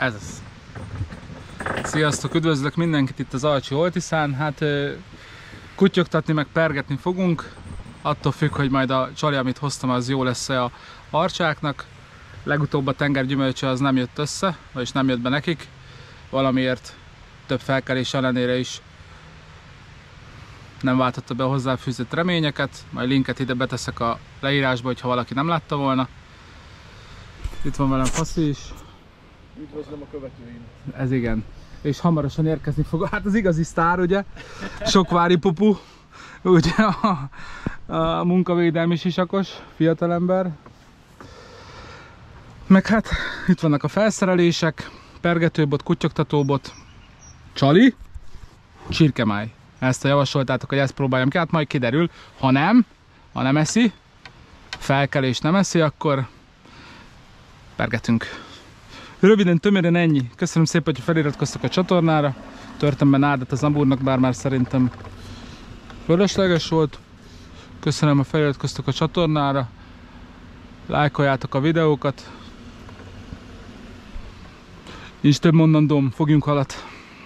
Ez az. Sziasztok, üdvözlök mindenkit itt az Alcsi Oltiszán. Hát kutyogtatni meg pergetni fogunk. Attól függ, hogy majd a csali, amit hoztam, az jó lesz-e a harcsáknak. Legutóbb a tengergyümölcse az nem jött össze, vagyis nem jött be nekik. Valamiért több felkelés ellenére is nem váltotta be a hozzáfűzött reményeket. Majd linket ide beteszek a leírásba, hogyha valaki nem látta volna. Itt van velem Faszi is. Üdvözlöm a követőim. Ez igen. És hamarosan érkezni fog. Hát az igazi sztár, ugye? Sokvári Pupu. Ugye a munkavédelmi sisakos fiatalember. Meg hát itt vannak a felszerelések. Pergetőbot, kutyogtatóbot. Csali. Csirkemáj. Ezt a javasoltátok, hogy ezt próbáljam ki. Hát majd kiderül. Ha nem eszi, felkelés nem eszi, akkor pergetünk. Röviden, tömören ennyi. Köszönöm szépen, hogy feliratkoztak a csatornára. Törtem be nádat az Amurnak, bár már szerintem fölösleges volt. Köszönöm, hogy feliratkoztak a csatornára. Lájkoljátok a videókat. Nincs több mondandóm, fogjunk halat.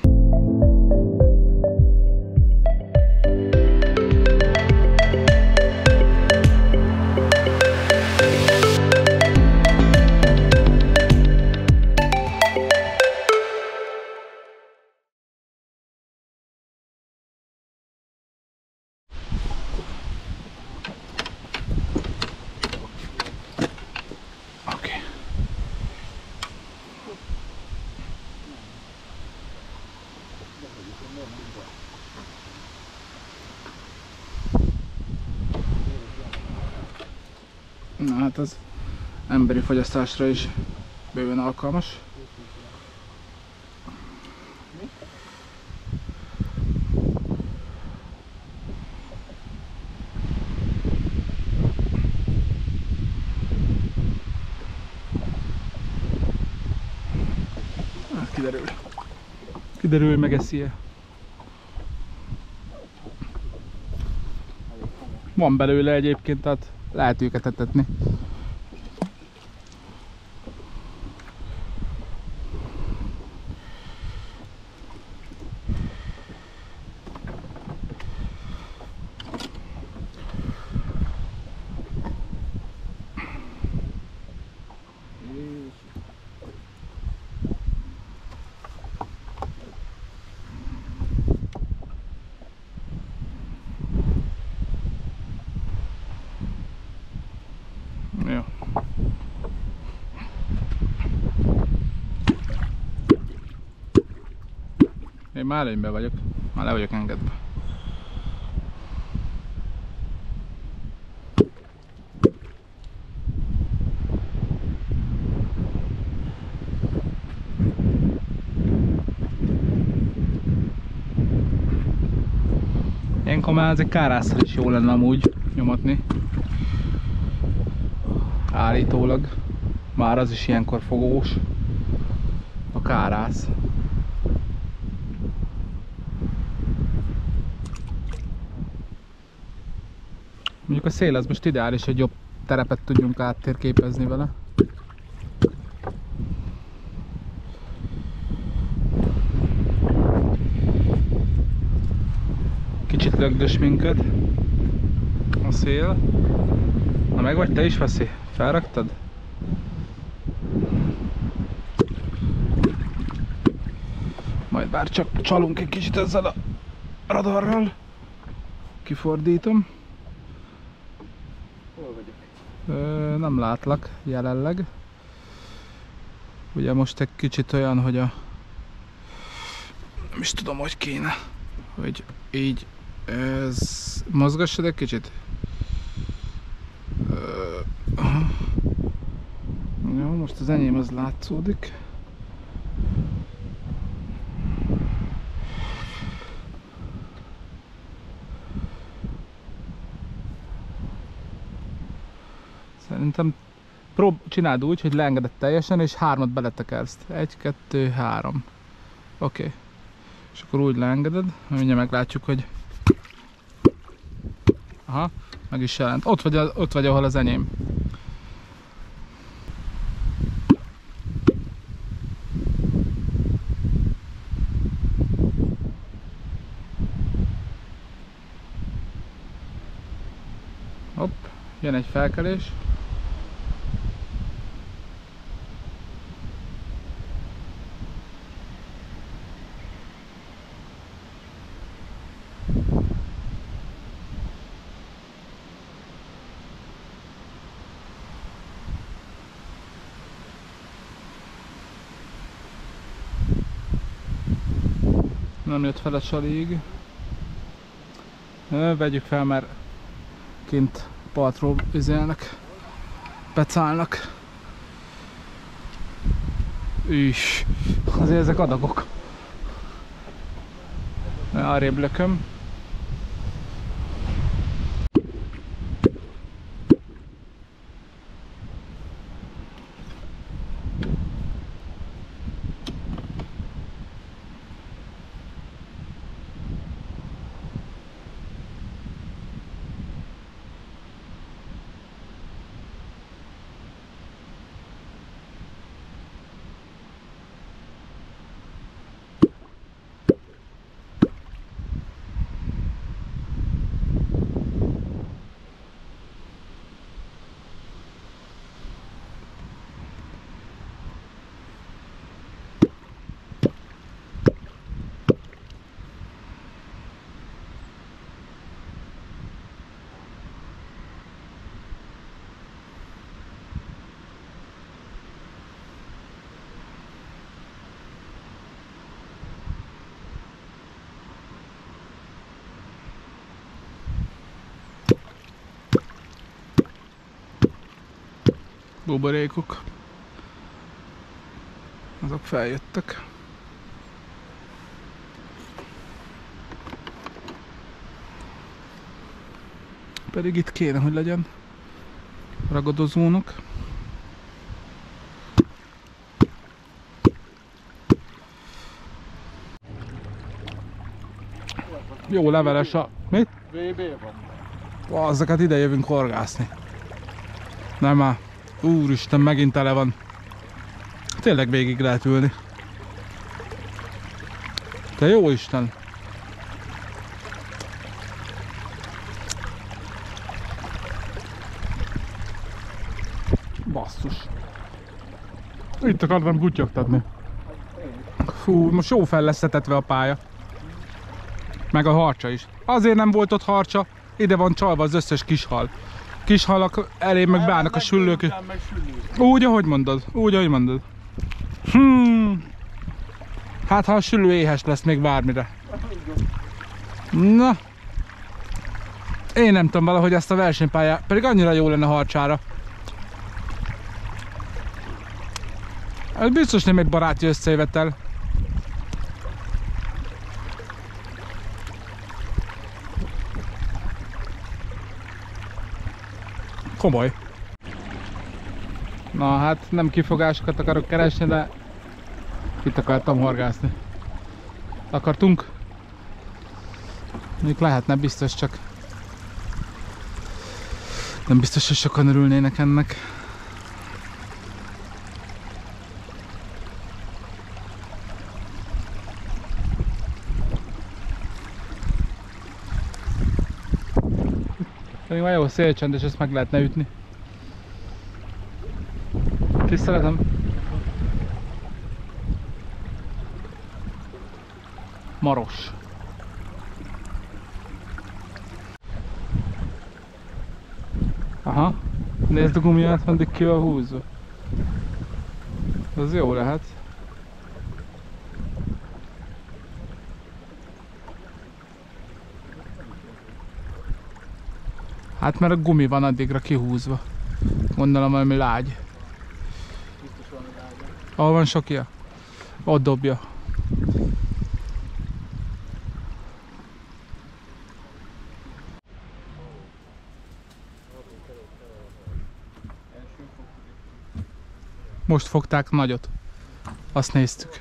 Na hát az emberi fogyasztásra is bőven alkalmas. Hát kiderül. Kiderül, hogy megeszi-e. Van belőle egyébként, tehát lehet őket etetni. Jó. Én már előnyben vagyok, már le vagyok engedve. Ilyenkor már ezek kárászra is jó lenne amúgy nyomatni. Állítólag. Már az is ilyenkor fogós. A kárász. Mondjuk a szél az most ideális, hogy jobb terepet tudjunk áttérképezni vele. Kicsit lögdös minket a szél. Na meg vagy te is, Faszi? Felraktad? Majd bár csak csalunk egy kicsit ezzel a radarral. Kifordítom. Hol vagyok? Nem látlak jelenleg. Ugye most egy kicsit olyan, hogy a... Nem is tudom, hogy kéne. Hogy így... Ez... Mozgassad egy kicsit? Jó, most az enyém az látszódik. Szerintem csináld úgy, hogy leengeded teljesen, és 3-at beletekersz. 1, 2, 3. Oké. És akkor úgy leengeded, mindjárt meglátjuk, hogy... Aha, meg is jelent. Ott vagy, ahol az enyém. Jön egy felkelés. Nem jött fel a csalig. Vegyük fel, mert kint partról üzelnek, pecálnak. Üss, azért ezek adagok. Arrébb lököm. Buborékok. Azok feljöttek. Pedig itt kéne, hogy legyen ragadozónok. Jó leveles a... Mit? VB van. Azokat ide jövünk horgászni. Nem már. Úristen, megint tele van. Tényleg végig lehet ülni. Te jó Isten! Basszus. Itt akartam kutyogtatni. Fú, most jó fel lesz etetve a pálya. Meg a harcsa is. Azért nem volt ott harcsa, ide van csalva az összes kishal. Kishalak elé meg beállnak a süllők. Úgy, ahogy mondod. Úgy, ahogy mondod. Hát ha a süllő éhes lesz még bármire. Na. Én nem tudom valahogy ezt a versenypályát, pedig annyira jó lenne harcsára. Ez biztos nem egy baráti összejövetel. Komoly. Na hát nem kifogásokat akarok keresni, de itt akartam horgászni. Akartunk? Még lehetne biztos, csak nem biztos, hogy sokan örülnének ennek. Pedig már jó szélcsend, és ezt meg lehetne ütni. Tiszteletem! Maros. Aha, nézd a gumiját, addig ki van húzva. Az jó lehet. Hát mert a gumi van addigra kihúzva. Gondolom valami lágy. Ahol van sokja? Ott dobja. Most fogták nagyot. Azt néztük.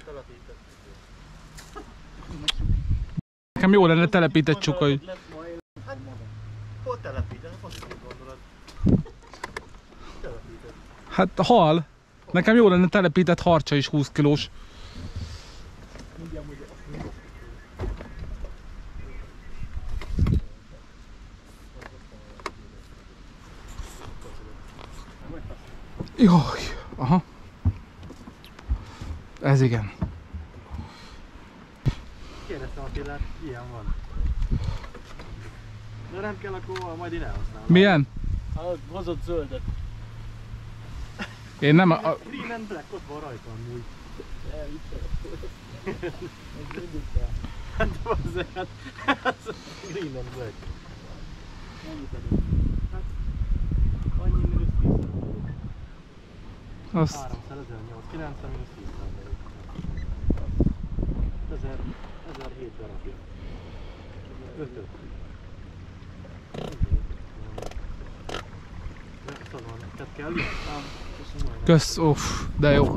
Nekem jó lenne telepített csukai. Hol telepített? Hát hal. Nekem jó lenne telepített harcsa is 20 kilós. Jaj, aha. Ez igen. Kérdeztem Attilát, ilyen van. De nem kell, akkor majd én elhasználom. Milyen? Hozott zöldet. Én nem Green and Black, ott van rajta amúgy. Hát azért, hát Green and Black. Hát annyi mínusz 10%. azt 300, 1890 mínusz 10%. 1007 darabja. 5-öt. Tehát kell ilyen? Köszönöm. kösz, uff, de jó.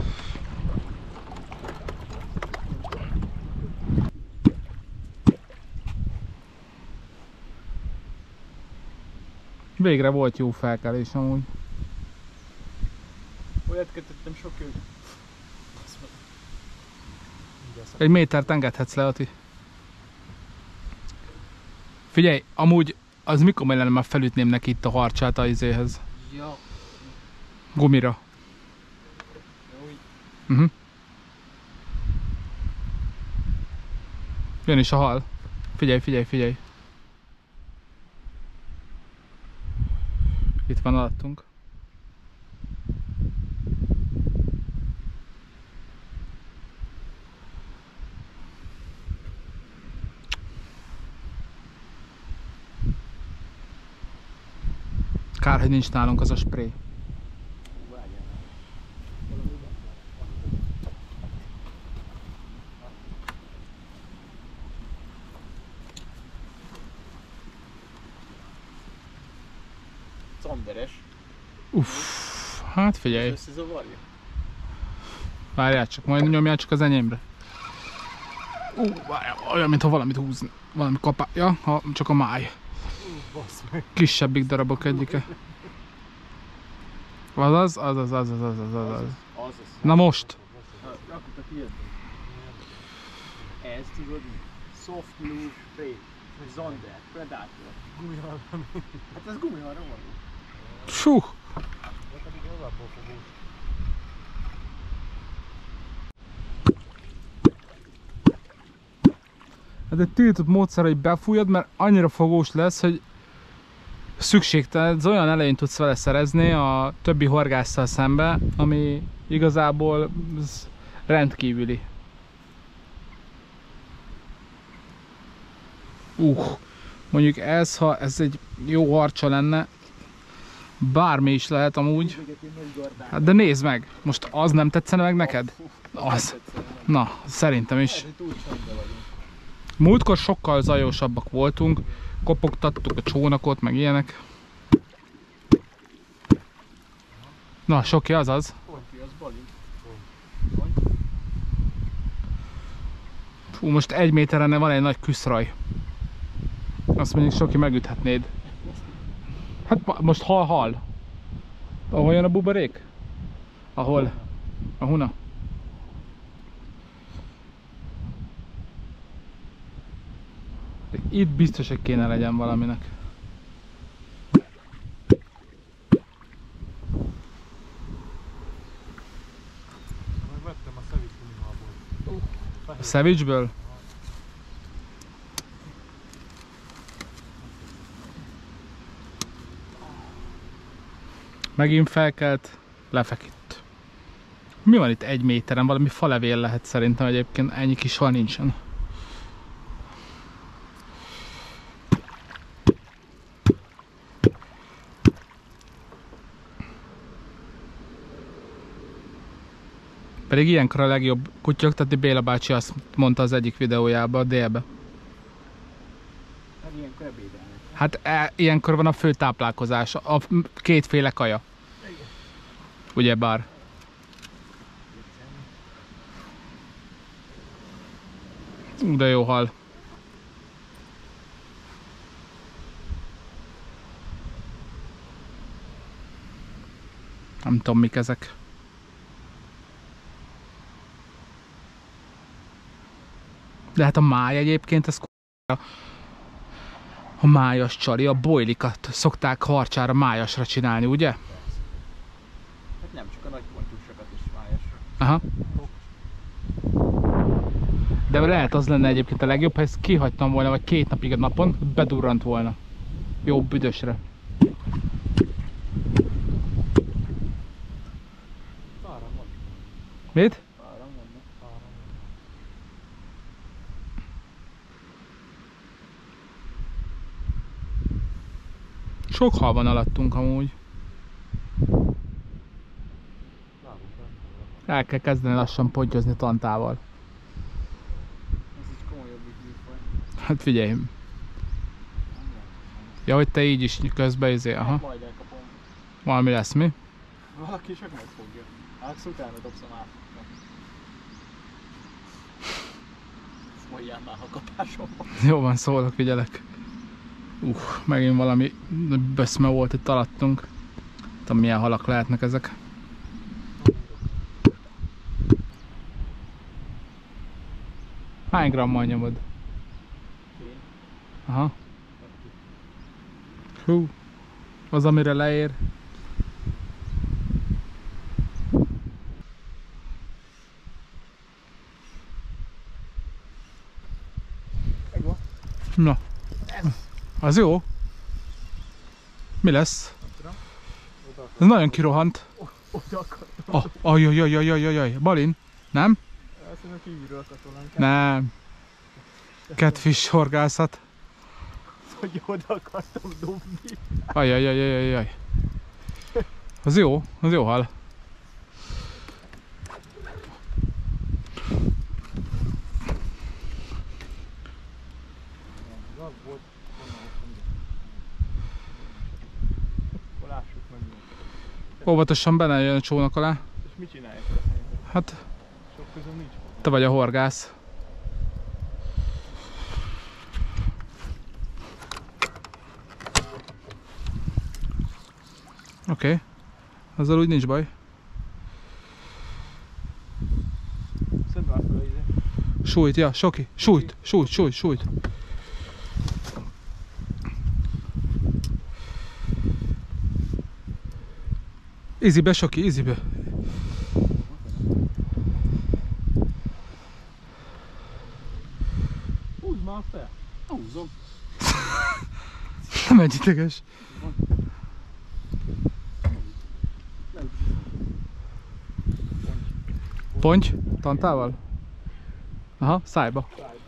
Végre volt jó felkelés amúgy. Olyat kötöttem sok ő. Egy métert engedhetsz le, Ati. Figyelj, amúgy az mikor lenne, már felütném neki itt a harcsát a izéhez. Ja. Gumira. Úgy. Jön is a hal. Figyelj, figyelj, figyelj. Itt van alattunk. Kár, hogy nincs nálunk az a spray. Szamberes. Uff, hát figyelj. Összezavarja. Várjál csak, majd nyomjál csak az enyémre. Várjál, olyan, mintha valamit húzni. Valami kapálja, ha csak a máj. Bassz meg. Kisebbik darabok egyike. Az. Na most. Rakott ilyet. Ez tudod, soft glue spray, vagy Zander, Predator. Gumihalra. Hát ez gumihalra van. Fú. De pedig alapból fogós. Ez egy tiltott módszer, hogy befújod, mert annyira fogós lesz, hogy szükségtelen, ez olyan elején tudsz vele szerezni a többi horgásszal szembe, ami igazából rendkívüli. Mondjuk ez, ha ez egy jó harcsa lenne, bármi is lehet amúgy. Hát de nézd meg, most az nem tetszene meg neked? Az. Na, szerintem is. Múltkor sokkal zajosabbak voltunk, kopogtattuk a csónakot, meg ilyenek. Na, Soki, azaz. Ponti, az balint. Fú, most 1 méteren van egy nagy küszraj. Azt mondjuk, Soki, megüthetnéd. Hát most hal. Ahol jön a buborék? Ahol? A huna? Itt biztos, hogy kéne legyen valaminek. Megvettem a Savage gumihalból. A Savage-ből? Megint felkelt, lefeküdt. Mi van itt 1 méteren? Valami falevél lehet szerintem egyébként, ennyi kis hal nincsen. Pedig ilyenkor a legjobb kutyogtatni, Béla bácsi azt mondta az egyik videójában, délbe. Hát ilyenkor ebédelnek. Hát ilyenkor van a fő táplálkozás, a kétféle kaja. Ugyebár. De jó hal. Nem tudom, mik ezek. De hát a máj egyébként, ez a májas csali, a bojlikat szokták harcsára májasra csinálni, ugye? nem csak a nagy pontyúsokat is vályásra. Aha. De lehet az lenne egyébként a legjobb, ha ezt kihagytam volna, vagy 2 napig a napon, bedurrant volna. Jó büdösre. Áram van. Mit? Áram van. Sok hal van alattunk amúgy. El kell kezdeni lassan pontyozni tantával. Ez egy komolyabb műfaj. Hát figyelj. Ja, hogy te így is közben izé, aha. Majd elkapom. Valami lesz, mi? Valaki csak megfogja. Hát utána dobszom át. Folyjál már, ha kapásom van. Jó van, szólok, figyelek. Megint valami böszme volt itt alattunk. Nem tudom, milyen halak lehetnek ezek. Hány grammal nyomod? Aha. Hú. Az, amire leér. Megvan. Na. Az jó. Mi lesz? Ez nagyon kirohant. Oda akartam. Ajajajajajajaj. Balin? Nem? Azt mondom, kívülről akartam. Nem. Catfish horgászat. Hogy oda akartam dobni. Ajajajajajaj. Az jó hal. Óvatosan benne jön a csónak alá. És mit csinálják? Hát, Sok közön nincs. te vagy a horgász. Oké. Azzal úgy nincs baj. Szedd már fel ide. Sújt, ja, Soki. Sújt. Easybe, Soki, easybe. Húzd már fel. Húzom. Nem egy ideges. Ponty? Tantával? Aha, szájba.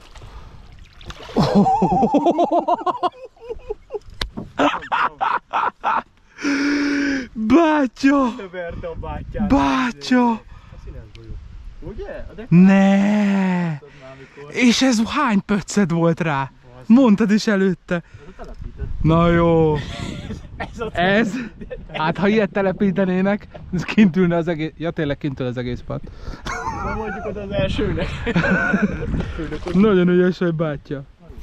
Bátya! Verte a bátyát. Bátya! A színes golyó. Ugye? Ne! És ez hány pöcced volt rá? Mondtad is előtte. Na jó. Ez? Hát ha ilyet telepítenének, ez kint ülne az egész... Ja tényleg kint ül az egész pad. Na mondjuk oda az elsőnek. Nagyon ügyes vagy, bátya.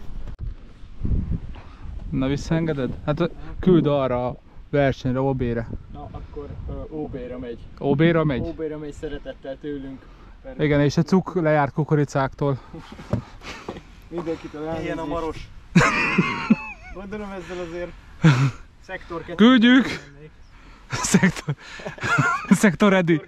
Na visszaengeded? Hát küld arra a versenyre, OB-re. Na akkor OB-ra megy. OB-ra megy? OB-ra megy szeretettel tőlünk. Igen, és a cuk lejár kukoricáktól. Mindenkitől elnézést. Ilyen a maros. Gondolom ezzel azért szektor 2. Küldjük! Szektor ready.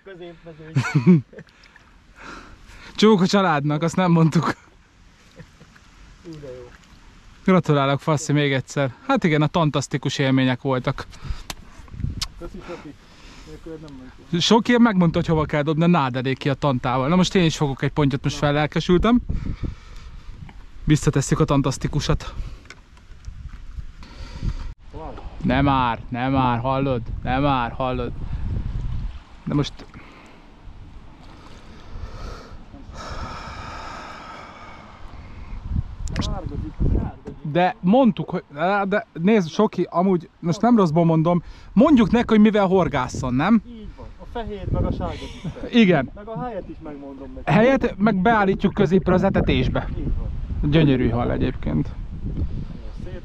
Csók a családnak, azt nem mondtuk. De jó. Gratulálok, Fassi, még egyszer. Hát igen, a fantasztikus élmények voltak. Köszi, Soki. Nélküled nem mondjuk. Soki megmondta, hogy hova kell dobni a nádelék ki a tantával. Na most én is fogok egy pontyot, most fellelkesültem. Visszatesszük a fantasztikusat. Nem már, hallod? De most... De mondtuk, hogy... De nézd, Soki, amúgy most nem rosszból mondom, mondjuk neki, hogy mivel horgásszon, nem? Így van. A fehér meg a sárga tisztel. Igen. Meg a helyet is megmondom neki. Helyet meg beállítjuk középre az etetésbe. Így van. Gyönyörű hal egyébként. Szép.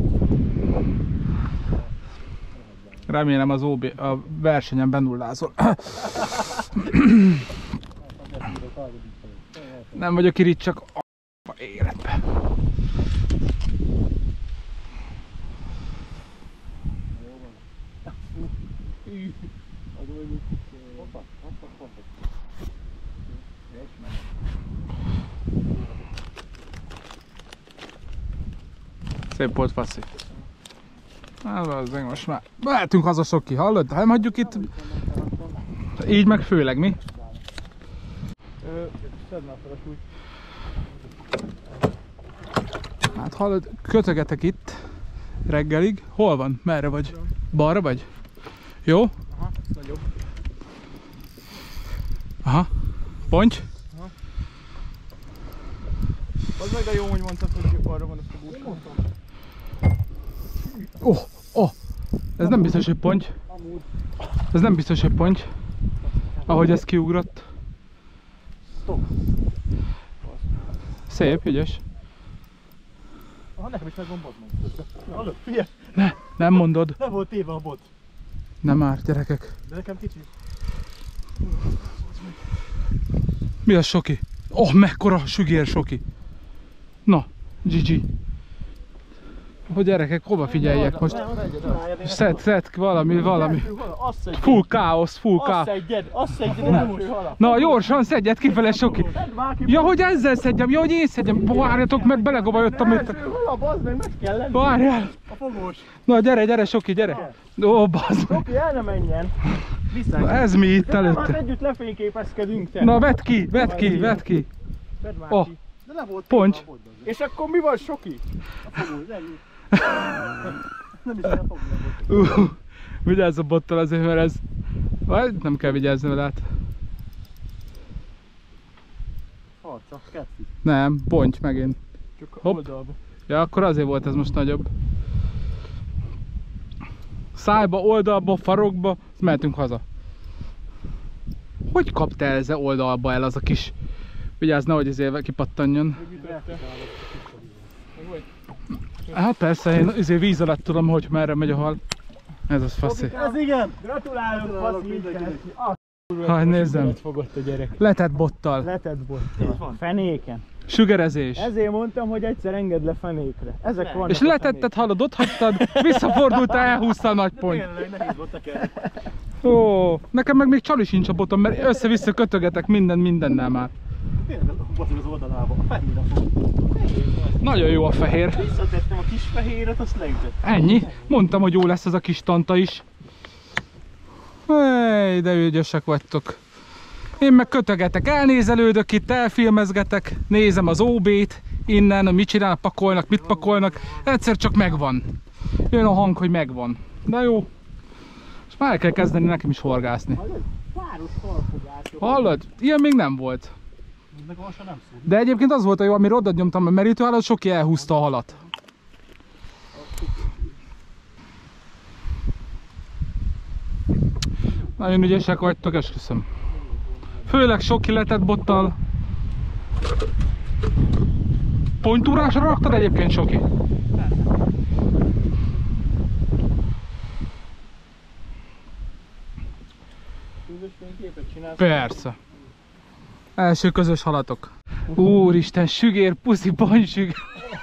Remélem az OB a versenyen benullázol. Nem vagyok irigy, csak a életbe. Szép volt, faszi. Hát az meg most már mehetünk haza, Soki, hallod? Ha nem hagyjuk itt... Így meg főleg, mi? Hát hallod, kötögetek itt reggelig. Hol van? Merre vagy? Balra vagy? Jó? Aha, nagyobb. Aha. Ponty? Aha. Az meg a jó, hogy mondtad, hogy arra van ezt a búrkát. Oh. Ez nem biztos, hogy ponty. Ez nem biztos, hogy ponty. Ahogy ez kiugrott. Stop. Szép, ügyes. Aha, nekem is megvan bot meg. Hallod, figyelj! Nem mondod. Nem volt téve a bot. Nem már, gyerekek. De nekem kicsi. Mi az, Soki? Oh, mekkora sügér, Soki. Na, GG. Hogy gyerekek, hova figyeljek most? Szed, valami. Full káosz. Azt szedjed, Na, gyorsan szedjed kifele, Soki. Ja, hogy ezzel szedjem, ja, hogy én szedjem. Várjatok, mert belegova jöttem itt. Várjál. A fogós. Na, gyere, Soki, gyere. Ó, bazd meg. Soki, el ne menjen. Vissza. Ez mi itt Hát előtte? együtt lefényképezkedünk te. Na, vedd ki. Vedd már Oh. ki. De nem volt Ponty. téve a botban. És akkor mi van, Soki? A fogós, nem is elfogni. Vigyázz a bottal azért, mert ez... Vagy nem kell vigyázni vele át. Harca, kettő. Nem, ponty megint. Csak Hopp. oldalba. Ja, akkor azért volt ez most nagyobb. Szájba, oldalba, farokba, mehetünk haza. Hogy kaptál ezzel oldalba el az a kis... Vigyázz, nehogy ezért kipattanjon. Hát persze, én azért víz alatt tudom, hogy merre megy a hal. Ez az faszi. Ez igen! Gratulálok, faszi! Haj, nézzem. Fogott a gyerek. Letett bottal. Letett bottal. Fenéken. Sügerezés. Ezért mondtam, hogy egyszer engedd le fenékre. Ezek vannak. És letetted, hallod, ott hagytad, visszafordultál, elhúztál nagy pont. Tényleg nehéz volt nekem. Ó, nekem meg még csali sincs a botom, mert össze-vissza kötögetek mindennel már. Tényleg a botom az oldalába, a fehérre fogott. Nagyon jó a fehér. Visszatettem a kis fehéret, azt leütöttem. Ennyi. Mondtam, hogy jó lesz ez a kis tanta is. Hey, de ügyesek vagytok. Én meg kötögetek, elnézelődök itt, elfilmezgetek, nézem az OB-t, innen, mit csinálnak, pakolnak, mit pakolnak. Egyszer csak megvan. Jön a hang, hogy megvan. De jó. És már el kell kezdeni nekem is horgászni. Páros falfogás. Hallod? Ilyen még nem volt. Meg lassan nem szól. De egyébként az volt a jó, amire oda nyomtam a merítőállat, Soki elhúzta a halat. Nagyon ügyesek vagytok, esküszöm. Főleg Soki letett bottal. Pontyúrásra raktad egyébként, Soki? Közös fényképet csinálsz? Persze. Első közös halatok. Úristen, sügér, puszi, banysügér.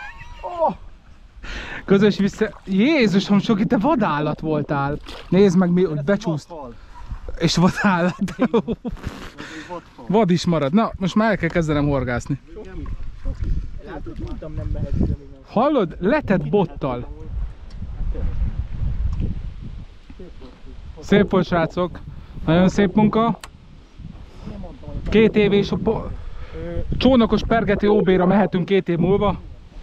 Közös vissza... Jézusom, Soki, te vadállat voltál. Nézd meg, mi ott becsúszt. És vadállat. Vad is marad. Na, most már el kell kezdenem horgászni. Látod, mondtam, nem mehetsz, még nem. Hallod? Letett bottal. Szép volt, srácok. Nagyon szép munka. 2 év és a csónakos pergető OB-ra mehetünk 2 év múlva.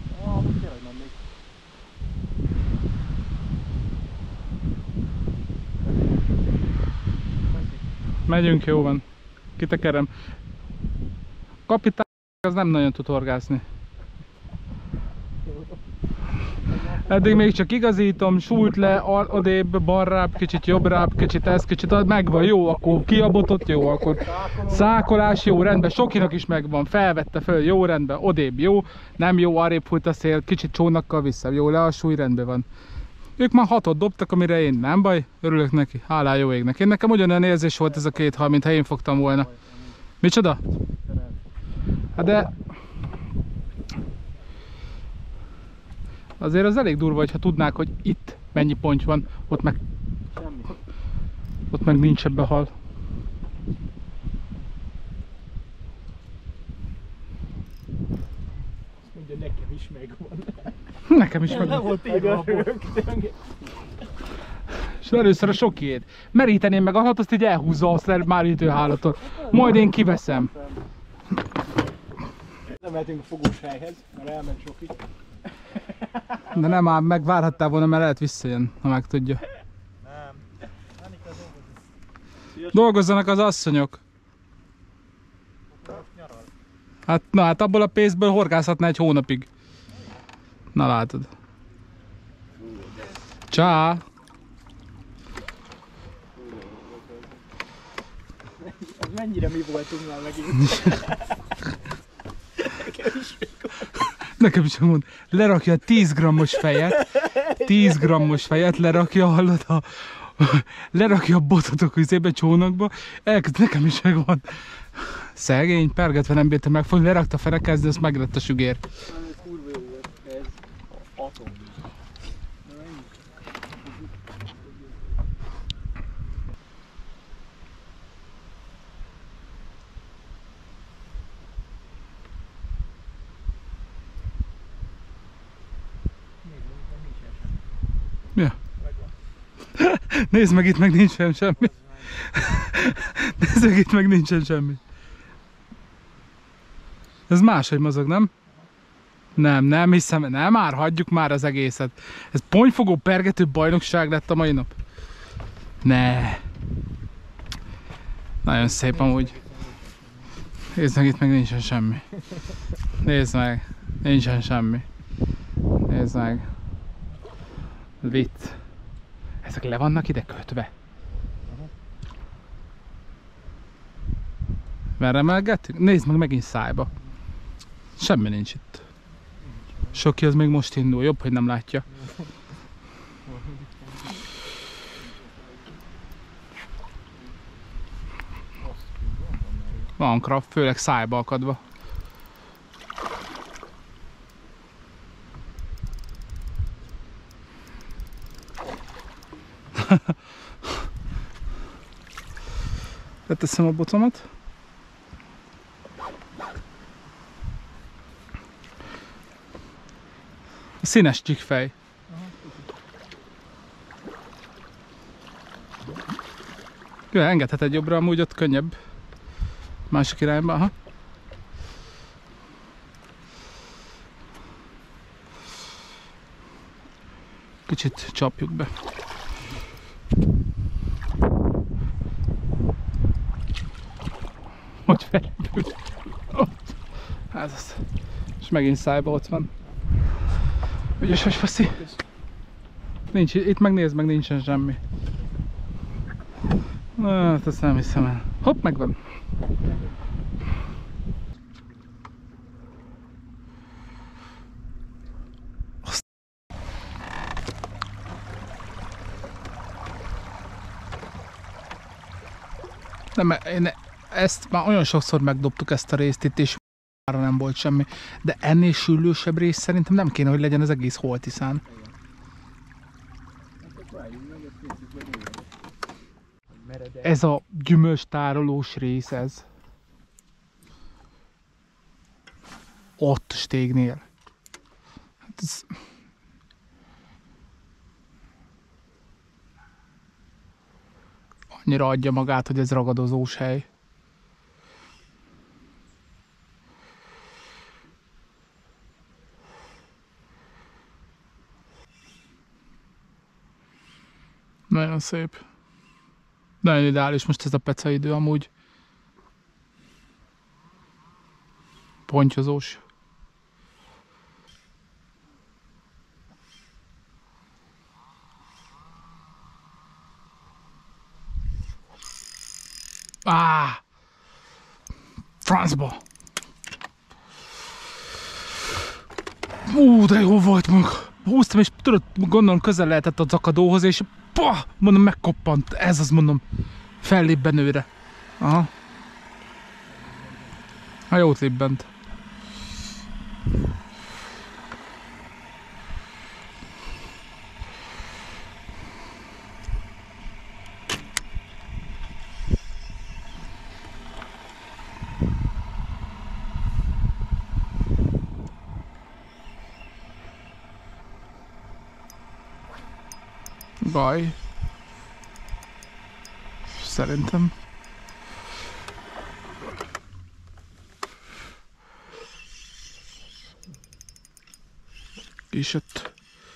Megyünk, jó van. Kitekerem. Kapitány az nem nagyon tud horgászni. Eddig még csak igazítom, súlyt le, odébb, balrább, kicsit jobbrább, kicsit ez, kicsit megvan, jó, akkor kiabotott, jó, akkor szákolás, jó, rendben, Sokinak is megvan, felvette föl, jó, rendben, odébb, jó, nem jó, arrébb fújt a szél, kicsit csónakkal vissza, jó, le a súly, rendben van. Ők már 6-ot dobtak, amire én nem baj, örülök neki, hálá jó égnek. Én nekem ugyanolyan érzés volt ez a 2 hal, mintha én fogtam volna. Micsoda? Hát de... Azért az elég durva, hogyha tudnák, hogy itt mennyi ponty van, ott meg... Ott meg nincs ebbe hal. Ugye nekem is megvan. Nekem is Nem meg. volt írva a És először a sokiét. Meríteném meg alatt, azt így elhúzza a már ütőhállatot. Majd én kiveszem. Nem mehetünk a fogós helyhez, mert elment soki. De nem ám, megvárhattál volna, mert lehet visszajön, ha meg tudja. Nem. Dolgozzanak az asszonyok. Hát abból a pénzből horgászhatna egy hónapig. Na látod. Csá! Ez mennyire mi voltunk már megint. Nekem is mond, lerakja a 10 grammos fejet, 10 grammos fejet lerakja, hallod, lerakja a bototok üzébe, csónakba, elkezd, nekem is megvan. Szegény, pergetve nem bírta megfogni, lerakta fenekezni, azt megrett a sügér. Kurva jó volt, ez atom. Ja. Nézd meg, itt meg nincsen semmi. Nézd meg, itt meg nincsen semmi. Ez máshogy mozog, nem? Nem hiszem, nem már, hagyjuk már az egészet. Ez ponyfogó pergető bajnokság lett a mai nap. Ne. Nagyon szép amúgy. Nézd meg, itt meg nincsen semmi. Nézd meg, nincsen semmi. Nézd meg. Vicc. Ezek le vannak ide kötve? Merre emelgettünk? Nézd meg megint szájba. Semmi nincs itt. Soki az még most indul, jobb, hogy nem látja. Van kraft, főleg szájba akadva. Leteszem a botomat. A színes csíkfej. Jó, engedheted jobbra, amúgy ott könnyebb. Másik irányba, aha. Kicsit csapjuk be. Hogy felépül. Hát az. És megint szájba ott van. Ügyes vagy, faszi? Nincs, itt megnézd meg, nincsen semmi. Hát ezt nem hiszem el. Hopp, megvan. Nem, én ezt már olyan sokszor megdobtuk, ezt a részt itt, és már nem volt semmi. De ennél sűrűsebb rész szerintem nem kéne, hogy legyen az egész Holtiszán. Ez a gyümölcstárolós rész ez. Ott stégnél. Hát ez... Annyira adja magát, hogy ez ragadozós hely. Nagyon szép. Nagyon ideális most ez a peca idő amúgy. Pontyozós. Francba! De jó volt meg! Húztam és tudod, gondolom közel lehetett a zakadóhoz és mondom megkoppant. Ez az mondom. Fellébben őre. Aha. Ha jót lébbent. Gaj. Szerintem. És ott.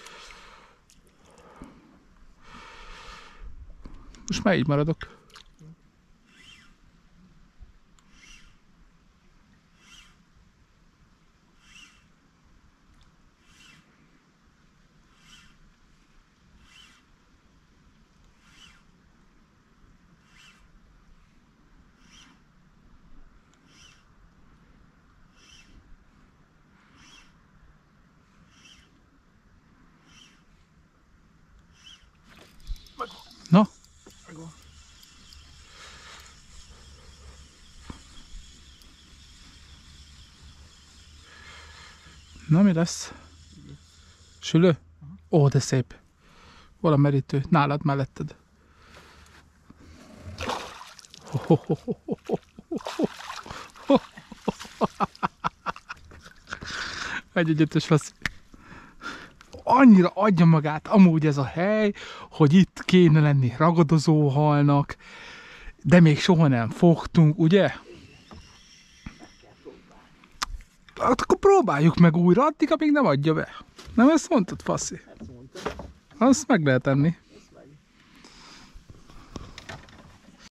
Most már így maradok. Na? Na, mi lesz? Sülő? Ó, de szép. Hol a merítő? Nálad, melletted. Egy ötös fasz. Annyira adja magát amúgy ez a hely, hogy itt kéne lenni ragadozó halnak, de még soha nem fogtunk, ugye? Hát akkor próbáljuk meg újra, addig, amíg nem adja be. Nem ezt mondtad, faszi? Azt meg lehet enni.